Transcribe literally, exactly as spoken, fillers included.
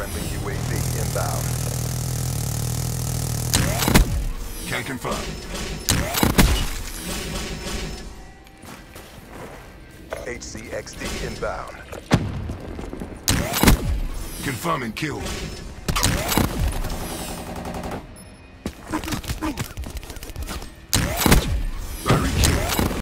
Friendly U A V inbound. Can confirm. H C X D inbound. Confirming kill.